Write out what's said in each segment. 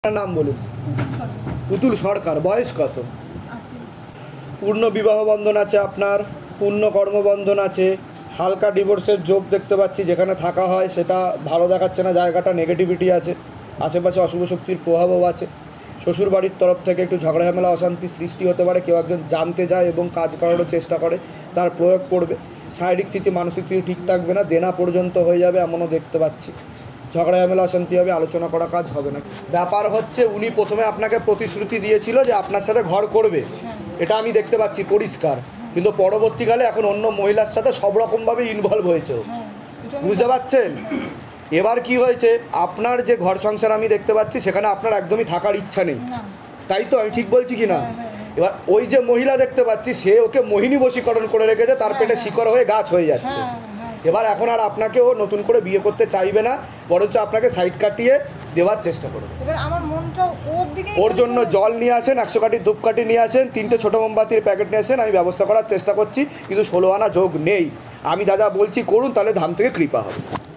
नाम बोलून पुतुल सरकार बयस कत पूर्ण विवाह बंधन आछे आपनार पूर्ण कर्मबंधन आछे हालका डिवोर्सेर जोग देखते पाচ্ছি যেখানে থাকা হয় সেটা ভালো দেখাচ্ছে না জায়গাটা নেগেটিভিটি আছে আশেপাশে অশুভ শক্তির প্রভাবও আছে শ্বশুর বাড়ির তরফ থেকে একটু ঝগড়া ঝামেলা অশান্তি সৃষ্টি হতে পারে কেউ একজন জানতে যায় এবং কাজ করার চেষ্টা করে তার প্রয়োগ পড়বে শারীরিক স্থিতি মানসিক স্থিতি ঠিক থাকবে না দেনা পর্যন্ত হয়ে যাবে এমনও দেখতে পাচ্ছি ঝগড়া ঝামেলা অশান্তি হবে আলোচনা করা কাজ হবে না ব্যাপার হচ্ছে উনি প্রথমে আপনাকে প্রতিশ্রুতি দিয়েছিল যে আপনার সাথে ঘর করবে এটা আমি দেখতে পাচ্ছি পরিষ্কার কিন্তু পরবর্তীকালে এখন অন্য মহিলার সাথে সব রকমভাবে ইনভলভ হয়েছে বুঝতে পারছেন এবার কি হয়েছে আপনার যে ঘর সংসার আমি দেখতে পাচ্ছি সেখানে আপনার একদমই থাকার ইচ্ছা নেই তাই তো আমি ঠিক বলছি কি না এবার ওই যে মহিলা দেখতে পাচ্ছি সে ওকে মোহিনী বশীকরণ করে রেখেছে তার পেটে শিকড় হয়ে গাছ হয়ে যাচ্ছে এবার এখন আর আপনাকে ও নতুন করে বিয়ে করতে চাইবে না বরঞ্চ আপনাকে সাইড কাটিয়ে দেওয়ার চেষ্টা করবে এবার আমার মনটা ওর দিকেই ওর জন্য জল নিয়ে আসেন 100 কাঠি ধূপকাঠি নিয়ে আসেন 3টে ছোটো মোমবাতির প্যাকেট নিয়ে আসেন আমি ব্যবস্থা করার চেষ্টা করছি কিন্তু 16 আনা যোগ নেই আমি যা যা বলছি করুন তাহলে ধাম থেকে কৃপা হবে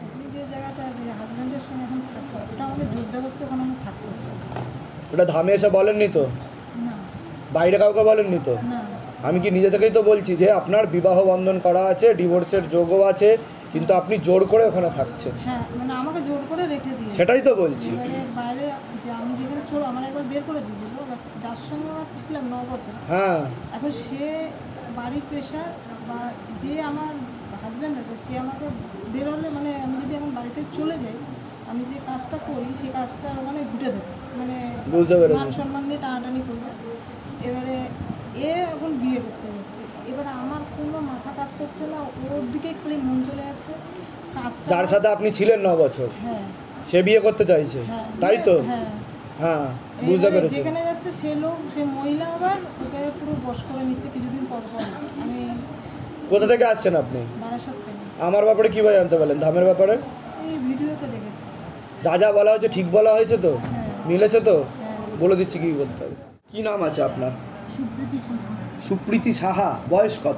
ওটা ধামে এসে বলেননি তো বাইরে কাউকে বলেননি তো আমি কি নিজে থেকেই তো বলছি যে আপনার বিবাহ বন্ধন করা আছে ডিভোর্সের যোগও আছে কিন্তু আপনি জোর করে ওখানে থাকছেন হ্যাঁ মানে আমাকে জোর করে রেখে দিয়েছে সেটাই তো বলছি বাইরে যে আমি যেখানে চলো আমার একবার বের করে দিয়েছিল যার সঙ্গে আমার ছিলাম 9 বছর হ্যাঁ এখন সে বাড়ির প্রেশার বা যে আমার হাজব্যান্ড আছে সে আমাকে বের হলে মানে আমি যদি এখন বাড়িতে চলে যাই আমি যে কাজটা করি সেই কাজটা মানে ঘুটে দেবে মানে মান সম্মান নিয়ে টানাটানি করবে এবারে এ এখন বিয়ে করতে যাচ্ছে এবার আমার কোনো মাথা কাজ করছে না ওর দিকে খালি মন চলে যাচ্ছে কাজটা যার সাথে আপনি ছিলেন 9 বছর হ্যাঁ সে বিয়ে করতে চাইছে তাই তো হ্যাঁ হ্যাঁ বুঝতে পেরেছি যেখানে যাচ্ছে সে লোক সে মহিলা আবার ওকে পুরো বশ করে নিচ্ছে কিছুদিন পর পর আমি কোথা থেকে আসছেন আপনি বারাসাত থেকে আমার ব্যাপারে কী ভাই জানতে পারলেন ধামের ব্যাপারে এই ভিডিওতে দেখেছি যা যা বলা হয়েছে ঠিক বলা হয়েছে তো মিলেছে তো বলে দিচ্ছি কী করতে হবে কী নাম আছে আপনার সুপ্রীতি সাহা বয়স কত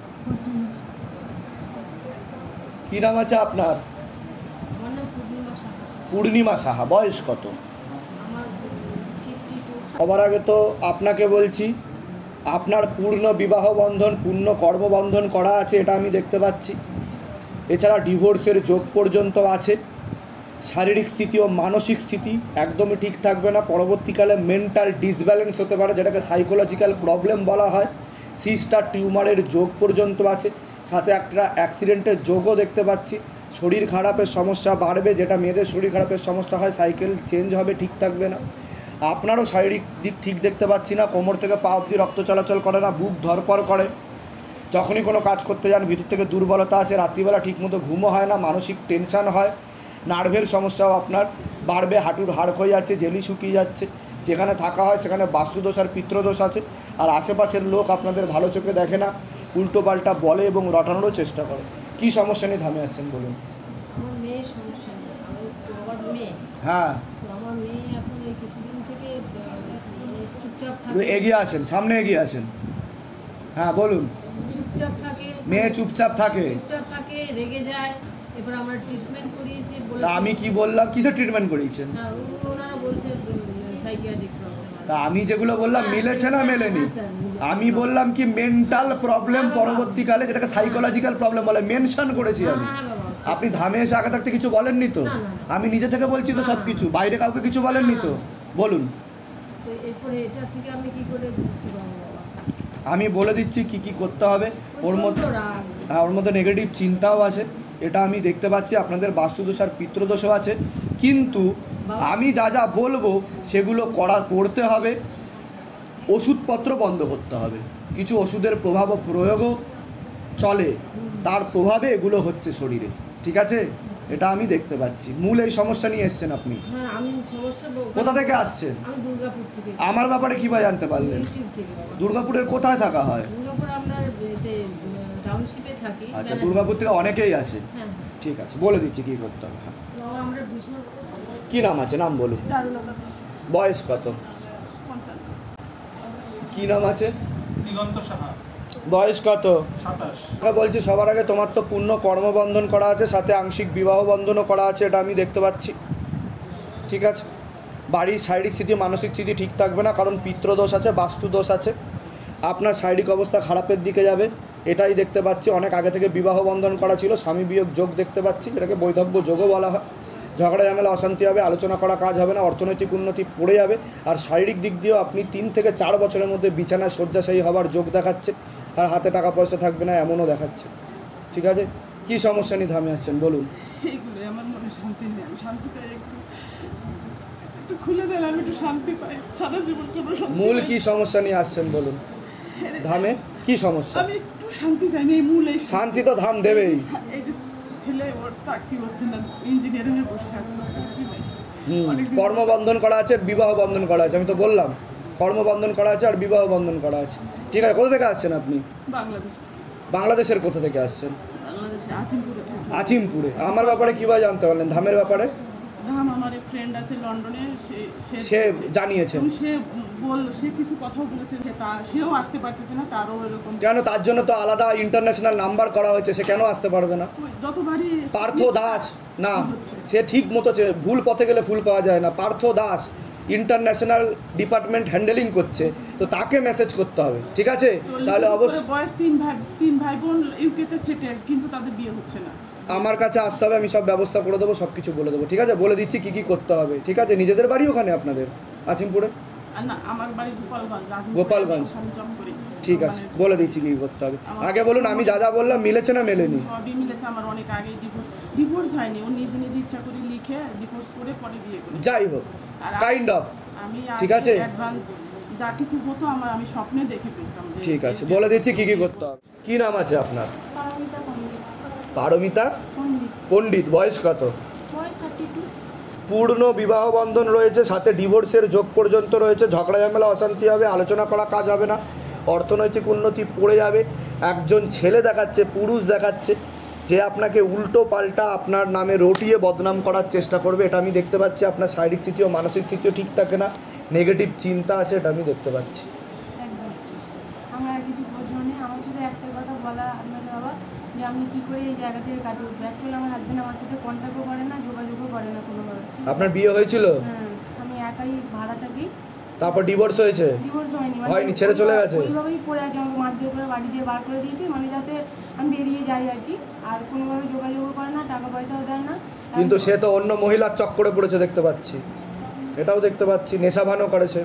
কি নাম আছে আপনার পূর্ণিমা সাহা বয়স কত সবার আগে তো আপনাকে বলছি আপনার পূর্ণ বিবাহ বন্ধন পূর্ণ কর্মবন্ধন করা আছে এটা আমি দেখতে পাচ্ছি এছাড়া ডিভোর্সের যোগ পর্যন্ত আছে শারীরিক স্থিতি ও মানসিক স্থিতি একদমই ঠিক থাকবে না পরবর্তীকালে মেন্টাল ডিসব্যালেন্স হতে পারে যেটাকে সাইকোলজিক্যাল প্রবলেম বলা হয় সিস্টার টিউমারের যোগ পর্যন্ত আছে সাথে একটা অ্যাক্সিডেন্টের যোগও দেখতে পাচ্ছি শরীর খারাপের সমস্যা বাড়বে যেটা মেয়েদের শরীর খারাপের সমস্যা হয় সাইকেল চেঞ্জ হবে ঠিক থাকবে না আপনারও শারীরিক দিক ঠিক দেখতে পাচ্ছি না কোমর থেকে পা অবধি রক্ত চলাচল করে না বুক ধরপড় করে যখনই কোনো কাজ করতে যান ভিতর থেকে দুর্বলতা আসে রাত্রিবেলা ঠিকমতো ঘুমও হয় না মানসিক টেনশান হয় নার্ভের সমস্যাও আপনার বাড়বে হাঁটুর হাড় ক্ষয়ে যাচ্ছে জেলি শুকিয়ে যাচ্ছে যেখানে থাকা হয় সেখানে বাস্তুদোষ আর পিত্রদোষ আছে আর আশেপাশের লোক আপনাদের ভালো চোখে দেখে না উল্টো পাল্টা বলে এবং রটানোরও চেষ্টা করে কী সমস্যা নিয়ে ধামে আসছেন বলুন আমার মেয়ের সমস্যা নেই আমার মেয়ে হ্যাঁ আমার মেয়ে এখন এই কিছুদিন থেকে মানে চুপচাপ থাকে এগিয়ে আসেন সামনে এগিয়ে আসেন হ্যাঁ বলুন চুপচাপ থাকে মেয়ে চুপচাপ থাকে রেগে যায় এবার আমরা ট্রিটমেন্ট করিয়েছি তা আমি কি বললাম কিসের ট্রিটমেন্ট করিয়েছেন ওনারা বলছে সাইকিয়াট্রিক প্রবলেম তা আমি যেগুলো বললাম মিলেছে না মেলেনি আমি বললাম কি মেন্টাল প্রবলেম পরবর্তীকালে যেটাকে সাইকোলজিক্যাল প্রবলেম বলে মেনশন করেছি আমি আপনি ধামে এসে আগে থাকতে কিছু বলেননি তো আমি নিজে থেকে বলছি তো সব কিছু বাইরে কাউকে কিছু বলেননি তো বলুন তো এরপরে এটা থেকে আমি কি করে আমি বলে দিচ্ছি কি কি করতে হবে ওর মধ্যে হ্যাঁ ওর মধ্যে নেগেটিভ চিন্তাও আছে এটা আমি দেখতে পাচ্ছি আপনাদের বাস্তুদোষ আর পিত্রদোষও আছে কিন্তু আমি যা যা বলবো সেগুলো করতে হবে ওষুধপত্র বন্ধ করতে হবে কিছু ওষুধের প্রভাব ও প্রয়োগও চলে তার প্রভাবে এগুলো হচ্ছে শরীরে ঠিক আছে এটা আমি দেখতে পাচ্ছি মূল এই সমস্যা নিয়ে এসছেন আপনি কোথা থেকে আসছেন আমার ব্যাপারে কী বা জানতে পারলেন দুর্গাপুরের কোথায় থাকা হয় আচ্ছা দুর্গাপুর থেকে অনেকেই আসে ঠিক আছে বলে দিচ্ছি কী করতে হবে কী নাম আছে নাম বলুন বয়স কত কী নাম আছে বয়স কত 27 বলছি সবার আগে তোমার তো পূর্ণ কর্মবন্ধন করা আছে সাথে আংশিক বিবাহ বন্ধনও করা আছে এটা আমি দেখতে পাচ্ছি ঠিক আছে বাড়ির শারীরিক স্থিতি মানসিক স্থিতি ঠিক থাকবে না, কারণ পিতৃদোষ আছে, বাস্তুদোষ আছে। আপনার শারীরিক অবস্থা খারাপের দিকে যাবে, এটাই দেখতে পাচ্ছি। অনেক আগে থেকে বিবাহ বন্ধন করা ছিল, স্বামী বিয়োগ যোগ দেখতে পাচ্ছি, যেটাকে বৈধব্য যোগও বলা হয়। ঝগড়া ঝামেলা অশান্তি হবে, আলোচনা করা কাজ হবে না, অর্থনৈতিক উন্নতি পড়ে যাবে। আর শারীরিক দিক দিয়েও আপনি 3 থেকে 4 বছরের মধ্যে বিছানায় শয্যাশায়ী হওয়ার যোগ দেখাচ্ছে। আর হাতে টাকা পয়সা থাকবে না এমনও দেখাচ্ছে। ঠিক আছে, কী সমস্যা নিয়ে ধামে আসছেন বলুন? এইগুলোই আমার মনে শান্তি নেই, আমি শান্তি চাই, একটু খুলে দেন, আমি একটু শান্তি পাই, সারা জীবন কোনো শান্তি মূল পাই। কি সমস্যা নিয়ে আসছেন বলুন? ধামে কি সমস্যা? আমি একটু শান্তি চাই না, এই মূল এই শান্তি তো ধাম দেবেই। এই যে ছেলে ওর চাকরি হচ্ছে না, ইঞ্জিনিয়ার হয়ে বসে থাকছে, চাকরি নাই। অনেকদিন কর্মবন্ধন করা আছে, বিবাহ বন্ধন করা আছে, আমি তো বললাম কর্মবন্ধন করা আছে আর বিবাহ বন্ধন করা আছে। ঠিক আছে, কোথা থেকে আসছেন আপনি? বাংলাদেশ থেকে, বাংলাদেশের কোথা থেকে আসছেন? বাংলাদেশে আজিমপুরে থাকি। আজিমপুরে। আমার ব্যাপারে কীভাবে জানতে পারলেন ধামের ব্যাপারে? ধাম আমার এক ফ্রেন্ড আছে লন্ডনে, সে জানিয়েছে। এবং সে কিছু কথাও বলেছে, সেও আসতে পারতেছে না, তারও এরকম। কেন? তার জন্য তো আলাদা ইন্টারন্যাশনাল নাম্বার করা হয়েছে, সে কেন আসতে পারবে না? যতবারই পার্থ দাস না, সে ঠিক মতো ভুল পথে গেলে ফুল পাওয়া যায় না। Partha Das international department handling করছে, তো তাকে মেসেজ করতে হবে। ঠিক আছে, তাহলে অবশ্যই। বয়স তিন ভাই বোন ইউকেতে সেটেল, কিন্তু তাদের বিয়ে হচ্ছে না। আমার কাছে আসতে হবে, আমি সব ব্যবস্থা করে দেবো, সব কিছু বলে দেবো। ঠিক আছে, বলে দিচ্ছি কী কী করতে হবে। ঠিক আছে, নিজেদের বাড়ি ওখানে আপনাদের আজিমপুরে? আর না, আমার বাড়ি গোপালগঞ্জ। গোপালগঞ্জ। ঠিক আছে, বলে দিচ্ছি কী করতে হবে। আগে বলুন, আমি যা যা বললাম মিলেছে না মেলেনি? সবই মিলেছে। আমার অনেক আগে ডিভোর্স হয়নি, ও নিজে নিজে ইচ্ছা করে লিখে ডিভোর্স করে পরে বিয়ে করে। যাই হোক, কাইন্ড অফ। আমি ঠিক আছে, অ্যাডভান্স যা কিছু হতো আমি স্বপ্নে দেখে পেতাম। ঠিক আছে, বলে দিচ্ছি কী কী করতে হবে। কী নাম আছে আপনার? পারমিতা পণ্ডিত। পারমিতা পণ্ডিত। পণ্ডিত। বয়স কত? বয়স 32। পূর্ণ বিবাহ বন্ধন রয়েছে, সাথে ডিভোর্সের যোগ পর্যন্ত রয়েছে। ঝগড়া ঝামেলা অশান্তি হবে, আলোচনা করা কাজ হবে না, অর্থনৈতিক উন্নতি পড়ে যাবে। একজন ছেলে দেখাচ্ছে, পুরুষ দেখাচ্ছে, যে আপনাকে উল্টো পাল্টা আপনার নামে রটিয়ে বদনাম করার চেষ্টা করবে। এটা আমি দেখতে পাচ্ছি। আপনার শারীরিক স্থিতি ও মানসিক স্থিতিও ঠিক থাকে না, নেগেটিভ চিন্তা আসে, এটা আমি দেখতে পাচ্ছি। একদম। আমার আর কিছু প্রশ্ন নেই, আমার সাথে একটাই কথা বলা আপনাকে বাবা, যে আমি কী করে এই জায়গা থেকে কাটিয়ে উঠবো। অ্যাকচুয়ালি আমার হাজব্যান্ড আমার সাথে কন্ট্যাক্টও করে না, যোগাযোগও করে না কোনোভাবে। আপনার বিয়ে হয়েছিল? হ্যাঁ, আমি একাই ভাড়া থাকি। তারপর ডিভোর্স হয়েছে? ডিভোর্স হয়নি, হয়নি, ছেড়ে চলে গেছে? ওইভাবেই পড়ে আছে, আমাকে মারধর করে বাড়ি দিয়ে বার করে দিয়েছে, মানে যাতে আমি বেরিয়ে যাই আর কি। আর কোনোভাবে যোগাযোগও করে না, টাকা পয়সাও দেয় না। কিন্তু সে তো অন্য মহিলার চক্করে পড়েছে দেখতে পাচ্ছি, এটাও দেখতে পাচ্ছি। নেশাভানও করেছে।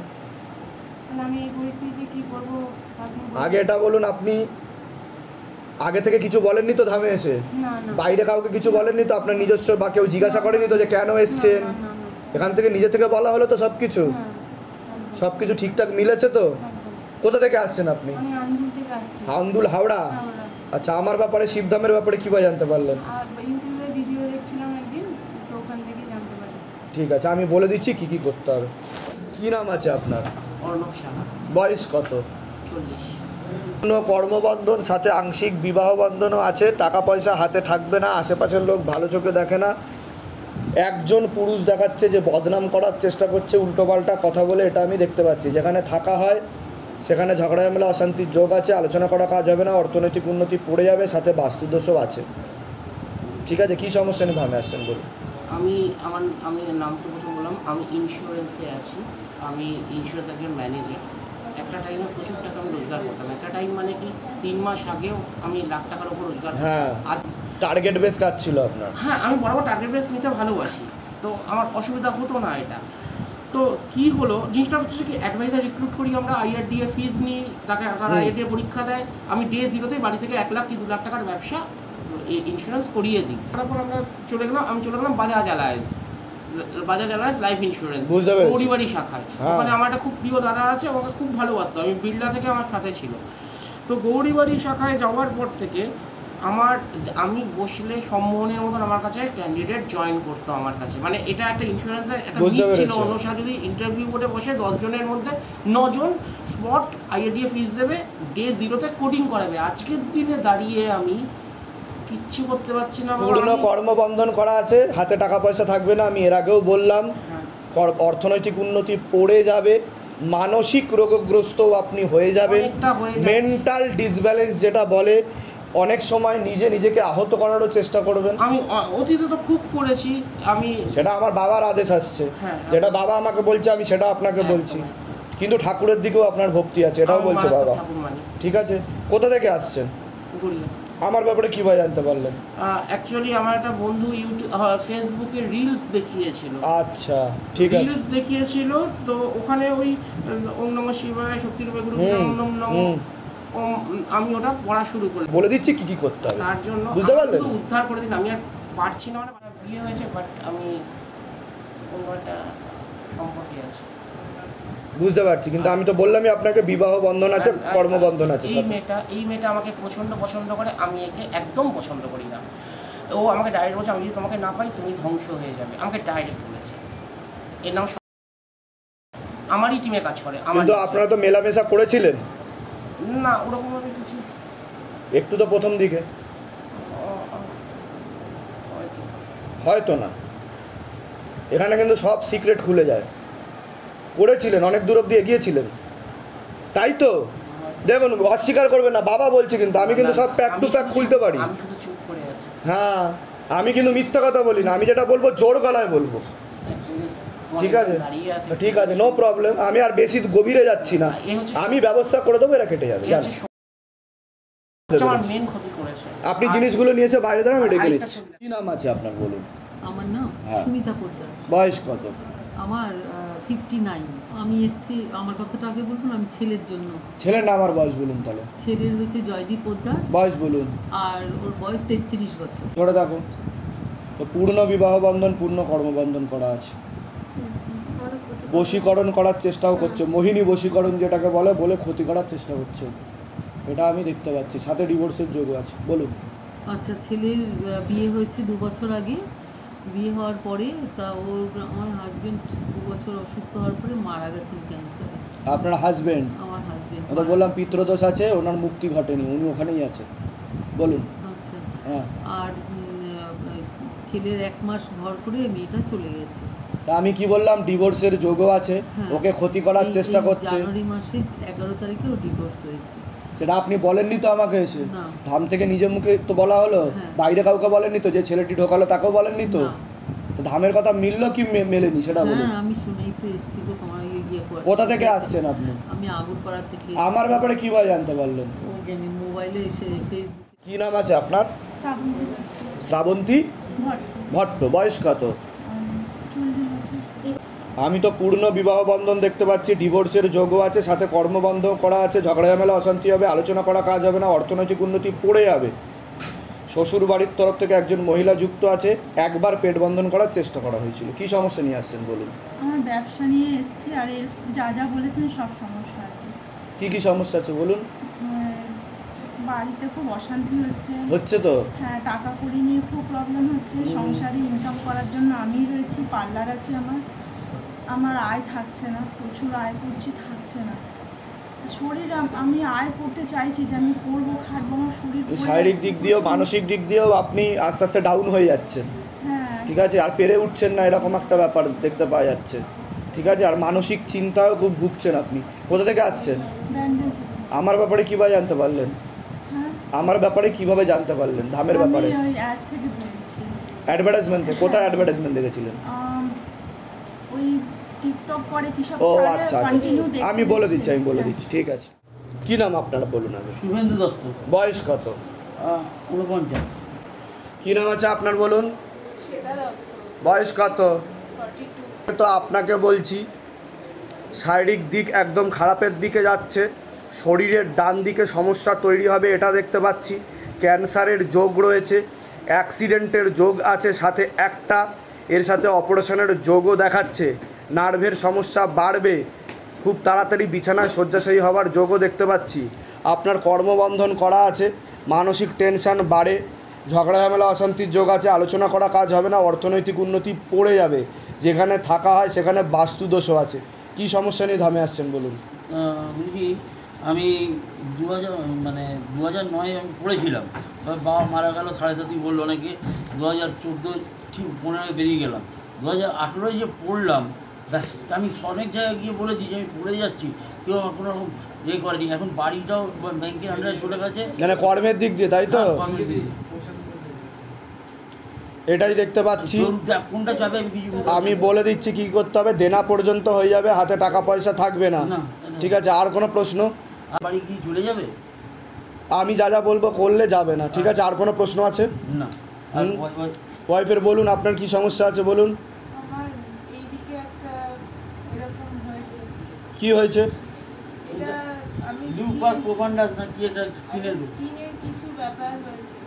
মানে আমি এই পরিস্থিতিতে কী করবো? আগে এটা বলুন, আপনি আগে থেকে কিছু বলেননি তো ধামে এসে? না না বাইরে কাউকে কিছু বলেননি তো? আপনার নিজস্ব বা কেউ জিজ্ঞাসা করেনি তো যে কেন এসছেন? না, না, না, এখান থেকে নিজে থেকে বলা হলো তো সব কিছু? হ্যাঁ, একদম, সব কিছু ঠিকঠাক মিলেছে তো? একদম। কোথা থেকে আসছেন আপনি? আমি আন্দুল থেকে আসছি। আন্দুল, হাওড়া। হাওড়া। আচ্ছা, আমার ব্যাপারে, শিবধামের ব্যাপারে কীভাবে জানতে পারলেন? আর ইউটিউবে ভিডিও দেখছিলাম একদিন, তো ওখান থেকে জানতে পারি। ঠিক আছে, আমি বলে দিচ্ছি কী কী করতে হবে। কী নাম আছে আপনার? অর্ণব সাহা, বয়স কত? 40। কোনো কর্মবন্ধন, সাথে আংশিক বিবাহ বন্ধনও আছে। টাকা পয়সা হাতে থাকবে না, আশেপাশের লোক ভালো চোখে দেখে না। একজন পুরুষ দেখাচ্ছে যে বদনাম করার চেষ্টা করছে, উল্টোপাল্টা কথা বলে, এটা আমি দেখতে পাচ্ছি। যেখানে থাকা হয় সেখানে ঝগড়া ঝামেলা অশান্তির যোগ আছে, আলোচনা করা কাজ হবে না, অর্থনৈতিক উন্নতি পড়ে যাবে, সাথে বাস্তুদোষও আছে। ঠিক আছে, কী সমস্যা নিয়ে ধামে আসছেন বলুন? আমি নাম তো প্রথম বললাম, আমি ইন্স্যুরেন্সে আছি। আমি ইন্স্যুরেন্স একজন ম্যানেজার। একটা টাইমে প্রচুর টাকা আমি রোজগার করতাম। একটা টাইম মানে কি 3 মাস আগেও আমি লাখ টাকার উপর রোজগার করতাম। হ্যাঁ, টার্গেট বেস কাজ ছিল আপনার? হ্যাঁ, আমি বরাবর টার্গেট বেস নিতে ভালোবাসি, তো আমার অসুবিধা হতো না এটা। তো কি হলো, জিনিসটা হচ্ছে কি, অ্যাডভাইজার রিক্রুট করি আমরা, IRDA ফিজ নিই, তারা IRDA পরীক্ষা দেয়। আমি ডে 0তেই বাড়ি থেকে 1 লাখ কি 2 লাখ টাকার ব্যবসা ইন্স্যুরেন্স করিয়ে দিই। তারপর আমি চলে গেলাম Bajaj Allianz life insurance, Gouribari শাখায়। ওখানে আমার একটা খুব প্রিয় দাদা আছে, আমাকে খুব ভালোবাসতো, আমি বিড়লা থেকে আমার সাথে ছিল। তো গৌরীবাড়ি শাখায় যাওয়ার পর থেকে আমি বসলে সম্মোহনের মতন আমার কাছে ক্যান্ডিডেট জয়েন করতো আমার কাছে। মানে এটা একটা ইন্স্যুরেন্সের একটা দিক ছিল। অন্য সাথে যদি ইন্টারভিউ বোর্ডে বসে 10 জনের মধ্যে 9 জন স্পট IRDA ফিস দেবে, ডে 0তে কোডিং করাবে। আজকের দিনে দাঁড়িয়ে আমি কিচ্ছু করতে পারছি না। পূর্ণ কর্মবন্ধন করা আছে, হাতে টাকা পয়সা থাকবে না, আমি এর আগেও বললাম। অর্থনৈতিক উন্নতি পড়ে যাবে, মানসিক রোগগ্রস্তও আপনি হয়ে যাবেন। মেন্টাল ডিসব্যালেন্স যেটা বলে, অনেক সময় নিজেকে আহত করারও চেষ্টা করবেন। আমি অতীতে তো খুব করেছি, আমি সেটা আমার বাবার আদেশ আসছে, হ্যাঁ, যেটা বাবা আমাকে বলছে আমি সেটা আপনাকে বলছি, কিন্তু ঠাকুরের দিকেও আপনার ভক্তি আছে, এটাও বলছে বাবা। ঠিক আছে, কোথা থেকে আসছেন? আমার ব্যাপারে কীভাবে জানতে পারলেন? অ্যাকচুয়ালি আমার একটা বন্ধু ফেসবুকে রিলস দেখিয়েছিল। আচ্ছা, ঠিক আছে। রিলস দেখিয়েছিল, তো ওখানে ওই ওম নমঃ শিবায়, শক্তিরূপে গুরু ওম নমঃ, আমি ওটা পড়া শুরু করলাম। বলে দিচ্ছি কি কি করতে হবে, তার জন্য বুঝতে পারলেন? উদ্ধার করে দিন, আমি আর পারছি না, মানে বিয়ে হয়েছে বাট আমি অন্য একটা সম্পর্কে আছি। বুঝতে পারছি, কিন্তু আমি তো বললামই আপনাকে বিবাহ বন্ধন আছে, কর্মবন্ধন আছে। এই মেয়েটা আমাকে প্রচণ্ড পছন্দ করে, আমি একে একদম পছন্দ করি না। ও আমাকে ডাইরেক্ট বলছে, আমি যদি তোমাকে না পাই তুমি ধ্বংস হয়ে যাবে, আমাকে ডাইরেক্ট বলেছে। এর নাম আমারই টিমে কাজ করে। কিন্তু আপনারা তো মেলামেশা করেছিলেন না? ওরকম ভাবে কিছু একটু তো প্রথম দিকে, হয়তো না। এখানে কিন্তু সব সিক্রেট খুলে যায়। করেছিলেন, অনেক দূর অব্দি এগিয়েছিলেন, তাই তো? দেখুন, অস্বীকার করবেন না, বাবা বলছি, কিন্তু আমি কিন্তু সব প্যাক টু প্যাক খুলতে পারি। হ্যাঁ, আমি কিন্তু মিথ্যা কথা বলি না, আমি যেটা বলবো জোর গলায় বলবো। ঠিক আছে, ঠিক আছে, নো প্রবলেম। আমি আর বেশি গভীরে যাচ্ছি না, আমি ব্যবস্থা করে দেবো, এরা কেটে যাবে। আপনি জিনিসগুলো নিয়েছে বাইরে দাঁড়া, আমি ডেকে নিচ্ছি। কি নাম আছে আপনার বলুন? আমার নাম সুমিতা পোদ্দার। বয়স কত? আমার 59। আমি এসেছি, আমার কথাটা আগে বলুন, আমি ছেলের জন্য। ছেলের নাম আর বয়স বলুন তাহলে। ছেলের হচ্ছে জয়দীপ পোদ্দার, বয়স বলুন। আর ওর বয়স 33 বছর। ধরে দেখো তো, পূর্ণ বিবাহ বন্ধন, পূর্ণ কর্মবন্ধন করা আছে। বশীকরণ করার চেষ্টাও করছে, মোহিনী বশীকরণ যেটাকে বলে ক্ষতি করার চেষ্টা করছে, এটা আমি দেখতে পাচ্ছি। সাথে ডিভোর্সের যোগ আছে। বলুন। আচ্ছা, ছেলের বিয়ে হয়েছে 2 বছর আগে। বিয়ে হওয়ার পরে আমার হাজবেন্ড 2 বছর অসুস্থ হওয়ার পরে মারা গেছেন ক্যান্সারে। আপনার হাজবেন্ড? আমার হাজবেন্ড। ওটা বললাম পিতৃদোষ আছে, ওনার মুক্তি ঘটেনি, উনি ওখানেই আছে। বলুন। আচ্ছা, হ্যাঁ। আর ছেলের 1 মাস ঘর করে মেয়েটা চলে গেছে। তা আমি কি বললাম, ডিভোর্সের যোগও আছে, ওকে ক্ষতি করার চেষ্টা করছে। জানুয়ারি মাসের 11 তারিখে ও ডিভোর্স হয়েছে। সেটা আপনি বলেননি তো আমাকে এসে? ধাম থেকে নিজের মুখে তো বলা হলো, বাইরে কাউকে বলেননি তো? যে ছেলেটি ঢোকালো তাকেও বলেননি তো? তো ধামের কথা মিললো কি মেলেনি সেটা বলুন। আমি শুনেই তো এসেছি গো, তোমার কোথা থেকে আসছেন আপনি? আমি আগুরপাড়া থেকে। আমার ব্যাপারে কিভাবে জানতে পারলেন? ওই যে আমি মোবাইলে এসে ফেসবুক। কি নাম আছে আপনার? শ্রাবন্তী ভট্ট। বয়স কত? আমি তো পূর্ণ বিবাহ বন্ধন দেখতে পাচ্ছি, ডিভোর্সের যোগও আছে, সাথে কর্মবন্ধ করা আছে। ঝগড়া ঝামেলা অশান্তি হবে, আলোচনা করা কাজ হবে না, অর্থনৈতিক উন্নতি পড়ে যাবে। শ্বশুর বাড়ির তরফ থেকে একজন মহিলা যুক্ত আছে, একবার পেট বন্ধন করার চেষ্টা করা হয়েছিল। কি সমস্যা নিয়ে আসছেন বলুন? আমার ব্যবসা নিয়ে এসেছি, আর এর যা বলেছেন সব সমস্যা আছে। কি কি সমস্যা আছে বলুন? বাড়িতে খুব অশান্তি হচ্ছে তো? হ্যাঁ, টাকা কড়ি নিয়ে খুব প্রবলেম হচ্ছে। সংসারে ইনকাম করার জন্য আমি রয়েছি, পার্লার আছে আমার আয় থাকছে না, প্রচুর আয় করছি, থাকছে না। শরীর আমি আয় করতে চাইছি, যে আমি করবো, খাটবো, আমার শরীর শারীরিক দিক দিয়েও মানসিক দিক দিয়েও আপনি আস্তে আস্তে ডাউন হয়ে যাচ্ছেন। হ্যাঁ, ঠিক আছে, আর পেরে উঠছেন না, এরকম একটা ব্যাপার দেখতে পাওয়া যাচ্ছে। ঠিক আছে, আর মানসিক চিন্তাও খুব ভুগছেন আপনি। কোথা থেকে আসছেন? আমার ব্যাপারে কীভাবে জানতে পারলেন? আমার ব্যাপারে কিভাবে জানতে পারলেন? ধামের ব্যাপারে অ্যাডভার্টাইজমেন্ট থেকে? কোথায় অ্যাডভার্টাইজমেন্ট দেখেছিলেন? ও আচ্ছা, আমি বলে দিচ্ছি, ঠিক আছে। কি নাম আপনারা বলুন আগে? শুভেন্দু দত্ত। বয়স কত? 49। কি নাম আছে আপনার বলুন? বয়স কত? তো আপনাকে বলছি, শারীরিক দিক একদম খারাপের দিকে যাচ্ছে, শরীরের ডান দিকে সমস্যা তৈরি হবে এটা দেখতে পাচ্ছি। ক্যান্সারের যোগ রয়েছে, অ্যাক্সিডেন্টের যোগ আছে সাথে একটা, এর সাথে অপারেশনের যোগও দেখাচ্ছে। নার্ভের সমস্যা বাড়বে, খুব তাড়াতাড়ি বিছানায় শয্যাশায়ী হওয়ার যোগও দেখতে পাচ্ছি। আপনার কর্মবন্ধন করা আছে, মানসিক টেনশন বাড়ে, ঝগড়া ঝামেলা অশান্তির যোগ আছে, আলোচনা করা কাজ হবে না, অর্থনৈতিক উন্নতি পড়ে যাবে। যেখানে থাকা হয় সেখানে বাস্তুদোষও আছে। কি সমস্যা নিয়ে ধামে আসছেন বলুন? বুঝলি, আমি 2009 আমি পড়েছিলাম, বাবা মারা গেল, 7.5 বললো অনেকে। 2014 ঠিক 15 বেরিয়ে গেলাম। 2018 যে পড়লাম, ব্যাস আমি অনেক জায়গায় গিয়ে বলেছি যে আমি পড়ে যাচ্ছি, কেউ আমার কোনো রকম ইয়ে করেনি। এখন বাড়িটাও ব্যাংকের আন্ডারে চলে গেছে, মানে কর্মের দিক দিয়ে, তাই তো? কর্মের দিকে। এটাই দেখতে পাচ্ছি। কোনটা যাবে আমি কিছু আমি বলে দিচ্ছি কি করতে হবে। দেনা পর্যন্ত হয়ে যাবে, হাতে টাকা পয়সা থাকবে না। না, ঠিক আছে, আর কোনো প্রশ্ন? আর বাড়ি কি চলে যাবে? আমি যা যা বলবো করলে যাবে না। ঠিক আছে, আর কোনো প্রশ্ন আছে? না। আর ওয়াইফের বলুন, আপনার কি সমস্যা আছে বলুন। আমার এইদিকে একটা এরকম হয়েছে, কি হয়েছে? এটা আমি লিউপাস প্রোফান্ডাস না কি এটা স্কিনের স্কিনের কিছু ব্যাপার হয়েছে।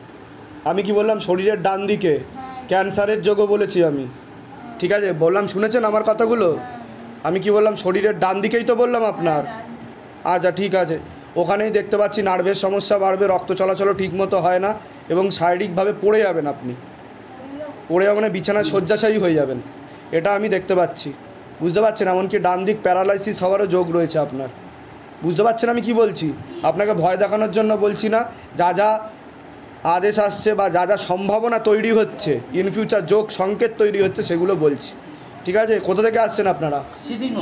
আমি কি বললাম? শরীরের ডান দিকে ক্যান্সারের যোগও বলেছি আমি। ঠিক আছে, বললাম, শুনেছেন আমার কথাগুলো? আমি কি বললাম? শরীরের ডান দিকেই তো বললাম আপনার। আচ্ছা ঠিক আছে, ওখানেই দেখতে পাচ্ছি নার্ভের সমস্যা বাড়বে, রক্ত চলাচলও ঠিকমতো হয় না এবং শারীরিকভাবে পড়ে যাবেন আপনি। পড়ে যাবেন মানে বিছানায় শয্যাশায়ী হয়ে যাবেন, এটা আমি দেখতে পাচ্ছি। বুঝতে পারছেন? এমনকি ডান দিক প্যারালাইসিস হওয়ারও যোগ রয়েছে আপনার। বুঝতে পারছেন আমি কি বলছি? আপনাকে ভয় দেখানোর জন্য বলছি না, যা যা আদেশ আসছে বা যা যা সম্ভাবনা তৈরি হচ্ছে, ইন ফিউচার যোগ সংকেত তৈরি হচ্ছে, সেগুলো বলছি। ঠিক আছে, কোথা থেকে আসছেন আপনারা? সিদিনো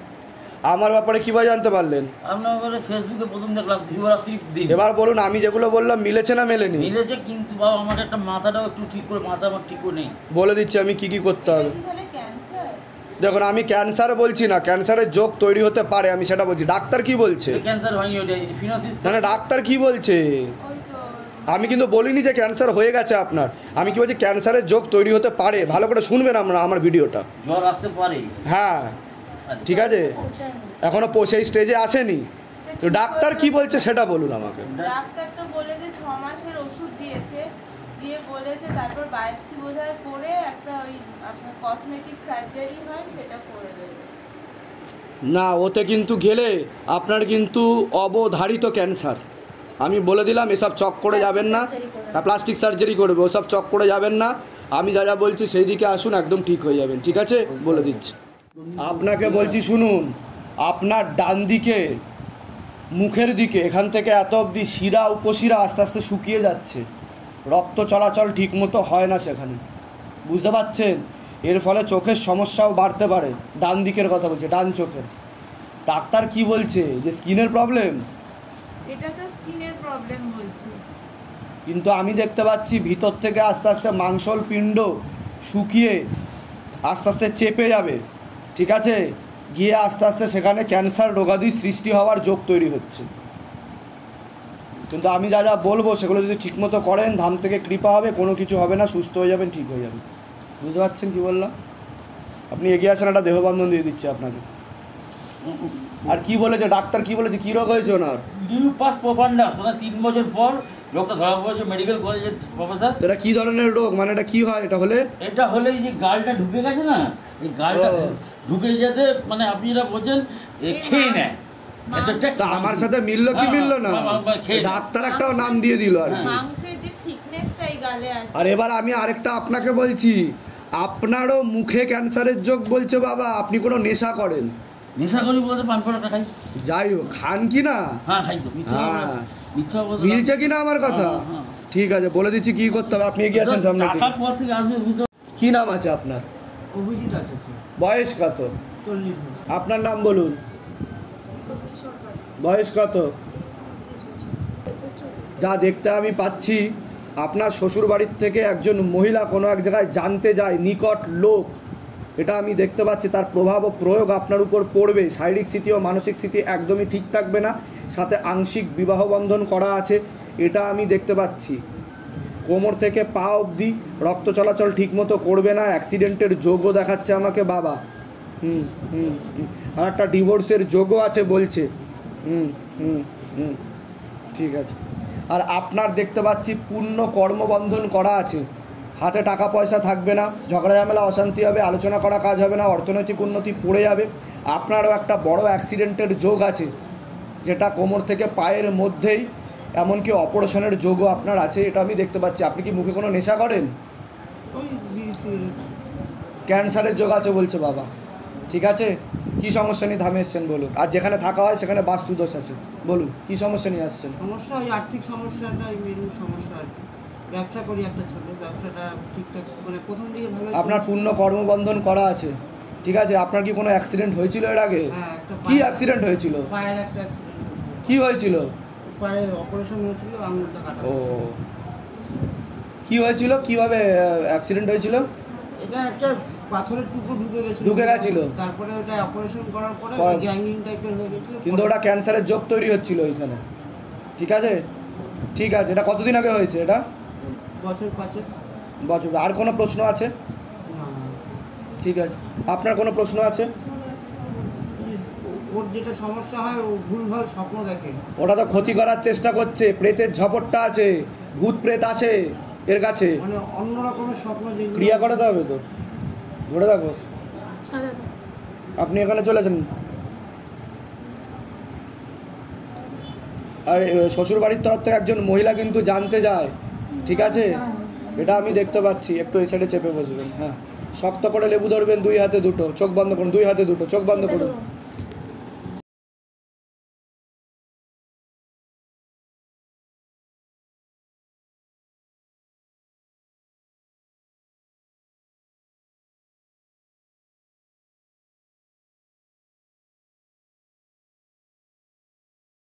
আমার ব্যাপারে কীভাবে জানতে পারলেন? আপনার ব্যাপারে ফেসবুকে প্রথম দেখলাম শিবরাত্রির দিন। এবার বলুন, আমি যেগুলো বললাম মিলেছে না মেলেনি? মিলেছে, কিন্তু বাবা আমাকে একটা মাথাটাও একটু ঠিক করে, মাথা আমার ঠিক করে নেই। বলে দিচ্ছি আমি কি কি করতে হবে। তাহলে ক্যান্সার? দেখুন, আমি ক্যান্সার বলছি না, ক্যান্সারের যোগ তৈরি হতে পারে, আমি সেটা বলছি। ডাক্তার কি বলছে? ক্যান্সার হয়নি, ওটা ফিনোসিস। না না, ডাক্তার কি বলছে? ওই তো আমি কিন্তু বলিনি যে ক্যান্সার হয়ে গেছে আপনার। আমি কি বলছি? ক্যান্সারের যোগ তৈরি হতে পারে। ভালো করে শুনবেন আমরা আমার ভিডিওটা। জ্বর আসতে পারে। হ্যাঁ ঠিক আছে, এখনো সেই স্টেজে আসেনি। তো ডাক্তার কি বলছে সেটা বলুন আমাকে। ডাক্তার তো বলেছে 6 মাসের ওষুধ দিয়েছে, দিয়ে বলেছে তারপর বায়োপসি বোধহয় করে একটা ওই আপনার কসমেটিক সার্জারি হয় সেটা করে দেবে। না, ওতে কিন্তু গেলে আপনার কিন্তু অবধারিত ক্যান্সার। আমি বলে দিলাম, এসব চক করে যাবেন না। প্লাস্টিক সার্জারি করবে, ওসব চক করে যাবেন না। আমি যা যা বলছি সেই দিকে আসুন, একদম ঠিক হয়ে যাবেন। ঠিক আছে, বলে দিচ্ছি আপনাকে। বলছি শুনুন, আপনার ডান দিকে মুখের দিকে এখান থেকে এত অবধি শিরা উপশিরা আস্তে আস্তে শুকিয়ে যাচ্ছে, রক্ত চলাচল ঠিকমতো হয় না সেখানে। বুঝতে পারছেন? এর ফলে চোখের সমস্যাও বাড়তে পারে। ডান দিকের কথা বলছে, ডান চোখের। ডাক্তার কি বলছে? যে স্কিনের প্রবলেম। এটা তো স্কিনের প্রবলেম বলছে, কিন্তু আমি দেখতে পাচ্ছি ভিতর থেকে আস্তে আস্তে মাংসল পিণ্ড শুকিয়ে আস্তে আস্তে চেপে যাবে। ঠিক আছে, গিয়ে আস্তে আস্তে সেখানে ক্যান্সার রোগাদি সৃষ্টি হওয়ার যোগ তৈরি হচ্ছে। কিন্তু আমি যা যা বলবো সেগুলো যদি ঠিকমতো করেন, ধাম থেকে কৃপা হবে, কোনো কিছু হবে না, সুস্থ হয়ে যাবেন, ঠিক হয়ে যাবেন। বুঝতে পারছেন কি বললাম? আপনি এগিয়ে আসেন, একটা দেহবন্ধন দিয়ে দিচ্ছি আপনাকে। আর কি বলেছে ডাক্তার? কি বলেছে? কী রোগ হয়েছে ওনার? Lupus profundus. ওনার 3 বছর পর লোকটা ধরা পড়েছে মেডিকেল কলেজের প্রফেসর। এটা কী ধরনের রোগ? মানে এটা কী হয়? এটা হলে এই যে গালটা ঢুকে গেছে না, এই গালটা ঢুকে যেতে, মানে আপনি যেটা বলছেন খেয়ে নেয়। তা আমার সাথে মিললো কি মিললো না? ডাক্তার একটাও নাম দিয়ে দিল আর কি। মাংসের যে থিকনেসটা এই গালে আছে। আর এবার আমি আরেকটা আপনাকে বলছি, আপনারও মুখে ক্যান্সারের যোগ বলছে বাবা। আপনি কোনো নেশা করেন? নেশা করি বলতে পান পরোটা খাই। যাই হোক, খান কি না? হ্যাঁ খাই তো। হ্যাঁ, মিলছে কি না আমার কথা? ঠিক আছে, বলে দিচ্ছি কি করতে হবে। আপনি এগিয়ে আসেন সামনে। কি নাম আছে আপনার? অভিজিৎ আছে। বয়স কত? 40 বছর। আপনার নাম বলুন। বয়স কত? যা দেখতে আমি পাচ্ছি, আপনার শ্বশুর বাড়ির থেকে একজন মহিলা কোনো এক জায়গায় জানতে যায়, নিকট লোক, এটা আমি দেখতে পাচ্ছি। তার প্রভাব ও প্রয়োগ আপনার উপর পড়বে। শারীরিক স্থিতি ও মানসিক স্থিতি একদমই ঠিক থাকবে না, সাথে আংশিক বিবাহ বন্ধন করা আছে, এটা আমি দেখতে পাচ্ছি। কোমর থেকে পা অবধি রক্ত চলাচল ঠিকমতো করবে না, অ্যাক্সিডেন্টের যোগও দেখাচ্ছে আমাকে বাবা। আর একটা ডিভোর্সের যোগও আছে বলছে। ঠিক আছে। আর আপনার দেখতে পাচ্ছি পূর্ণ কর্মবন্ধন করা আছে, হাতে টাকা পয়সা থাকবে না, ঝগড়া ঝামেলা অশান্তি হবে, আলোচনা করা কাজ হবে না, অর্থনৈতিক উন্নতি পড়ে যাবে। আপনারও একটা বড় অ্যাক্সিডেন্টের যোগ আছে, যেটা কোমর থেকে পায়ের মধ্যেই, এমনকি অপারেশনের যোগও আপনার আছে, এটা আমি দেখতে পাচ্ছি। আপনি কি মুখে কোনো নেশা করেন? ক্যান্সারের যোগ আছে বলছে বাবা। ঠিক আছে, কি সমস্যা নিয়ে ধামে এসছেন বলুন। আর যেখানে থাকা হয় সেখানে বাস্তু দোষ আছে, বলুন কি সমস্যা নিয়ে আসছেন? সমস্যা ওই আর্থিক সমস্যাটাই মেন সমস্যা আর কি। ব্যবসা করি একটা ছোট, ব্যবসাটা ঠিকঠাক মানে প্রথম দিকে ভালো। আপনার পূর্ণ কর্মবন্ধন করা আছে, ঠিক আছে, আপনার কি কোনো অ্যাক্সিডেন্ট হয়েছিল এর আগে? হ্যাঁ, একটা কি অ্যাক্সিডেন্ট হয়েছিল? পায়ের একটা অ্যাক্সিডেন্ট, কি হয়েছিল? পায়ে অপারেশন হয়েছিল, আঙুলটা কাটা। ও, কি হয়েছিল, কিভাবে অ্যাক্সিডেন্ট হয়েছিল? এটা একটা পাথরের টুকরো ঢুকে গেছিল। তারপরে ওটা অপারেশন করার পরে পর- গ্যাঙ্গিং টাইপের হয়ে গেছিল। কিন্তু ওটা ক্যান্সারের যোগ তৈরি হচ্ছিল ওইখানে। ঠিক আছে, ঠিক আছে। এটা কতদিন আগে হয়েছে এটা? বছর 5 বছর। আর কোনো প্রশ্ন আছে? ঠিক আছে, আপনার কোনো প্রশ্ন আছে? ওর যেটা সমস্যা হয়, ও ভুলভাল স্বপ্ন দেখে। ওটা তো ক্ষতি করার চেষ্টা করছে, প্রেতের ঝপটটা আছে, ভূত প্রেত আছে এর কাছে, মানে অন্য রকমের স্বপ্ন যেগুলো ক্রিয়া করাতে হবে তো। ধরে থাকো, আপনি এখানে চলেছেন। আর শ্বশুর বাড়ির তরফ থেকে একজন মহিলা কিন্তু জানতে যায়, ঠিক আছে? এটা আমি দেখতে পাচ্ছি। একটু এই সাইডে চেপে বসবেন। হ্যাঁ, শক্ত করে লেবু ধরবেন, 2 হাতে দুটো, চোখ বন্ধ করুন, 2 হাতে দুটো, চোখ বন্ধ করুন।